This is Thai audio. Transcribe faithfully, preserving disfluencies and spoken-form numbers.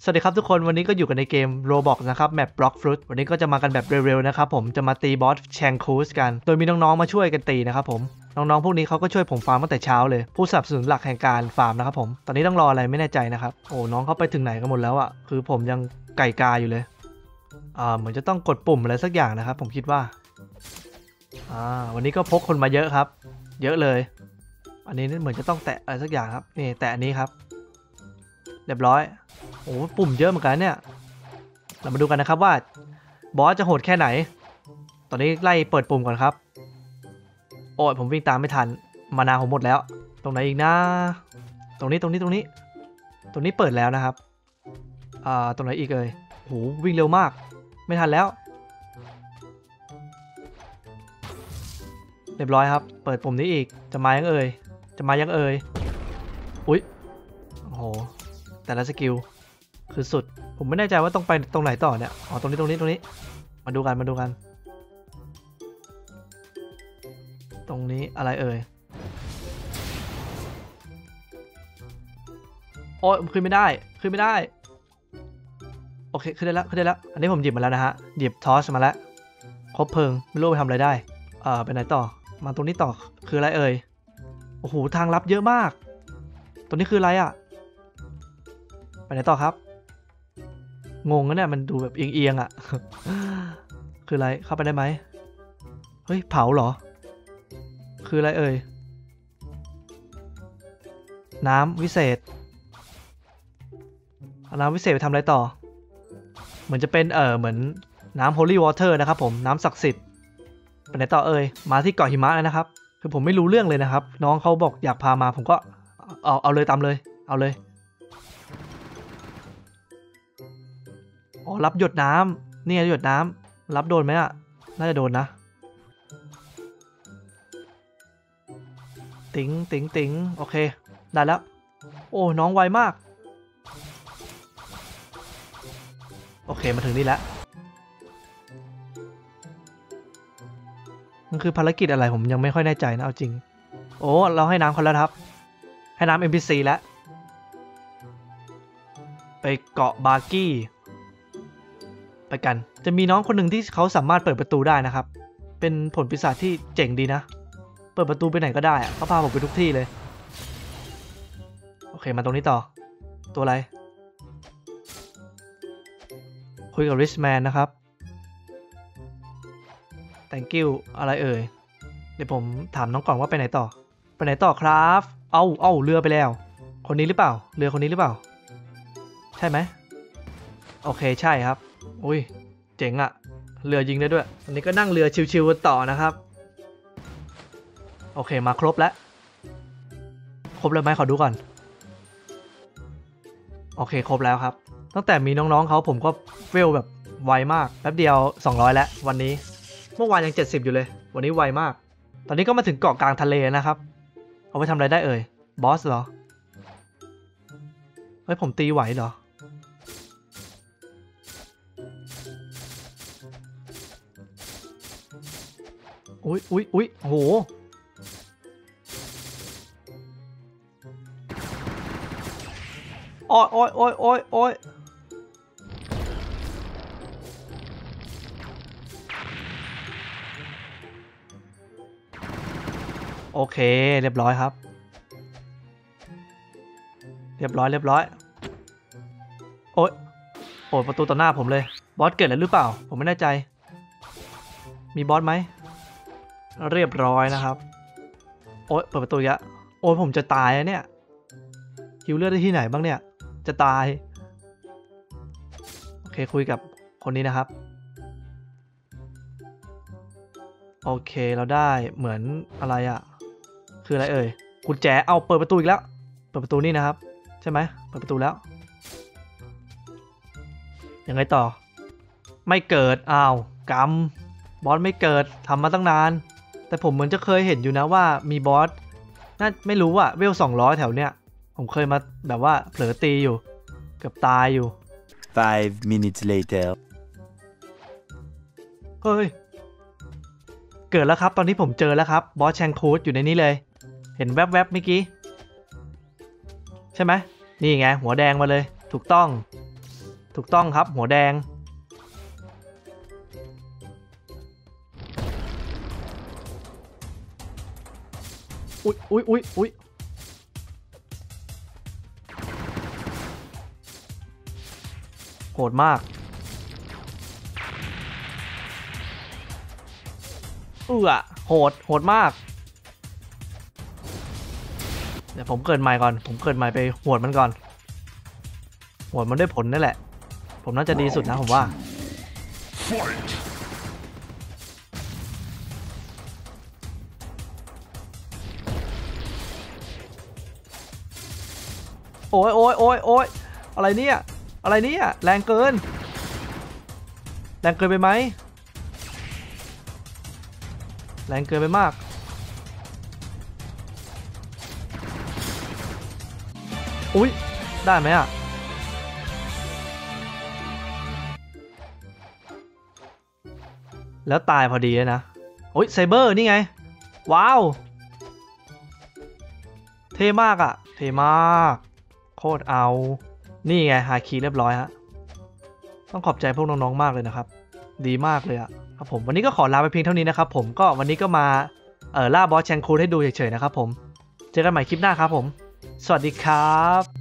สวัสดีครับทุกคนวันนี้ก็อยู่กันในเกม Roblox นะครับแมป Block Fruit วันนี้ก็จะมากันแบบเร็วๆนะครับผมจะมาตีบอสแชงคูสกันโดยมีน้องๆมาช่วยกันตีนะครับผมน้องๆพวกนี้เขาก็ช่วยผมฟาร์มตั้งแต่เช้าเลยผู้สนับสนุนหลักแห่งการฟาร์มนะครับผมตอนนี้ต้องรออะไรไม่แน่ใจนะครับโอ้น้องเขาไปถึงไหนกันหมดแล้วอ่ะคือผมยังไก่กาอยู่เลยอ่าเหมือนจะต้องกดปุ่มอะไรสักอย่างนะครับผมคิดว่าอ่าวันนี้ก็พกคนมาเยอะครับเยอะเลยอันนี้เหมือนจะต้องแตะอะไรสักอย่างครับนี่แตะอันนี้ครับเรียบร้อยโอ้ปุ่มเยอะเหมือนกันเนี่ยเรามาดูกันนะครับว่าบอสจะโหดแค่ไหนตอนนี้ไล่เปิดปุ่มก่อนครับโอ้ยผมวิ่งตามไม่ทันมานาผมหมดแล้วตรงไหนอีกนะตรงนี้ตรงนี้ตรงนี้ตรงนี้เปิดแล้วนะครับอ่าตรงไหนอีกเอ่ยโหวิ่งเร็วมากไม่ทันแล้วเรียบร้อยครับเปิดปุ่มนี้อีกจะมายังเอ่ยจะมายังเอ่ยอุ๊ยโอ้โหแต่ละสกิลคือสุดผมไม่แน่ใจว่าต้องไปตรงไหนต่อเนี่ยอ๋อตรงนี้ตรงนี้ตรงนี้มาดูกันมาดูกันตรงนี้อะไรเอ่ยโอ้ยขึ้นไม่ได้ขึ้นไม่ได้โอเคขึ้นได้แล้วขึ้นได้แล้วอันนี้ผมหยิบมาแล้วนะฮะหยิบทอสมาแล้วครบเพลิงไม่รู้ไปทำอะไรได้เอ่อไปไหนต่อมาตรงนี้ต่อคืออะไรเอ่ยโอ้โหทางลับเยอะมากตรงนี้คืออะไรอ่ะไปไหนต่อครับงงนะเนี่ยมันดูแบบเอียงๆอ่ะ คืออะไรเข้าไปได้ไหมเฮ้ยเผาเหรอคืออะไรเอ่ยน้ำวิเศษเอาน้ำวิเศษไปทำอะไรต่อเหมือนจะเป็นเออเหมือนน้ำ Holy Water นะครับผมน้ำศักดิ์สิทธิ์ไปไหนต่อเอ่ยมาที่เกาะหิมะแล้วนะครับคือผมไม่รู้เรื่องเลยนะครับน้องเขาบอกอยากพามาผมก็เอาเอาเลยตามเลยเอาเลยอ๋อรับหยดน้ำนี่หยดน้ำรับโดนไหมอ่ะน่าจะโดนนะติ๋งติ๋งติ๋งโอเคได้แล้วโอ้น้องไวมากโอเคมาถึงนี่แล้วมันคือภารกิจอะไรผมยังไม่ค่อยแน่ใจนะเอาจริงโอ้เราให้น้ำเขาแล้วครับให้น้ำ เอ็ม พี ซี แล้วไปเกาะบาร์กี้ไปกันจะมีน้องคนหนึ่งที่เขาสามารถเปิดประตูได้นะครับเป็นผลปีศาจที่เจ๋งดีนะเปิดประตูไปไหนก็ได้อะเขาพาผมไปทุกที่เลยโอเคมาตรงนี้ต่อตัวอะไรคุยกับ Richman นะครับ thank you อะไรเอ่ยเดี๋ยวผมถามน้องก่อนว่าไปไหนต่อไปไหนต่อครับเอาเอาเรือไปแล้วคนนี้หรือเปล่าเรือคนนี้หรือเปล่าใช่ไหมโอเคใช่ครับอุ้ยเจ๋งอะเรือยิงได้ด้วยอันนี้ก็นั่งเรือชิวๆต่อนะครับโอเคมาครบแล้วครบแล้วไหมขอดูก่อนโอเคครบแล้วครับตั้งแต่มีน้องๆเขาผมก็เวลแบบไวมากแป๊บเดียวสองร้อยแล้ววันนี้เมื่อวานยังเจ็ดสิบอยู่เลยวันนี้ไวมากตอนนี้ก็มาถึงเกาะกลางทะเลนะครับเอาไปทำอะไรได้เอ่ยบอสเหรอเฮ้ยผมตีไหวเหรออุ๊ยอุ๊ยอุ๊ยโหโอ้ยโอ้ยโอ้ยโอ้ยโอ้ยโอเคเรียบร้อยครับเรียบร้อยเรียบร้อยโอ้ยโอ้ยประตูต่อหน้าผมเลยบอสเกิดอะไรหรือเปล่าผมไม่แน่ใจมีบอสไหมเรียบร้อยนะครับโอ้ยเปิดประตูเยอะโอ้ยผมจะตายแล้วเนี่ยฮิวเลือดได้ที่ไหนบ้างเนี่ยจะตายโอเคคุยกับคนนี้นะครับโอเคเราได้เหมือนอะไรอะคืออะไรเอ่ยกุญแจเอาเปิดประตูอีกแล้วเปิดประตูนี่นะครับใช่ไหมเปิดประตูแล้วยังไงต่อไม่เกิดอ้าวกำบอสไม่เกิดทำมาตั้งนานแต่ผมเหมือนจะเคยเห็นอยู่นะว่ามีบอสน่าไม่รู้อะเวลสองร้อยแถวเนี้ยผมเคยมาแบบว่าเผลอตีอยู่เกือบตายอยู่ five minutes later เฮ้ยเกิดแล้วครับตอนนี้ผมเจอแล้วครับบอสแชงคูดอยู่ในนี้เลยเห็นแวบๆเมื่อกี้ใช่ไหมนี่ไงหัวแดงมาเลยถูกต้องถูกต้องครับหัวแดงอุ๊ยอุ๊ยอุ๊ยอุ๊ยโหดมากเอื้อโหดโหดมากเดี๋ยวผมเกิดใหม่ก่อนผมเกิดใหม่ไปหวดมันก่อนหวดมันได้ผลนั่นแหละผมน่าจะดีสุดนะผมว่าโอ้ยโอ้ยโอ้ยโอ้ยอะไรเนี่ยอะไรเนี่ยแรงเกินแรงเกินไปไหมแรงเกินไปมากอุ้ยได้ไหมอ่ะแล้วตายพอดีเลยนะโอ้ยไซเบอร์นี่ไงว้าวเท่มากอ่ะเท่มากโคตรเอานี่ไงฮาคีเรียบร้อยฮะต้องขอบใจพวกน้องๆมากเลยนะครับดีมากเลยอ่ะครับผมวันนี้ก็ขอลาไปเพียงเท่านี้นะครับผมก็วันนี้ก็มาเอ่อล่าบอสแชงคูให้ดูเฉยๆนะครับผมเจอกันใหม่คลิปหน้าครับผมสวัสดีครับ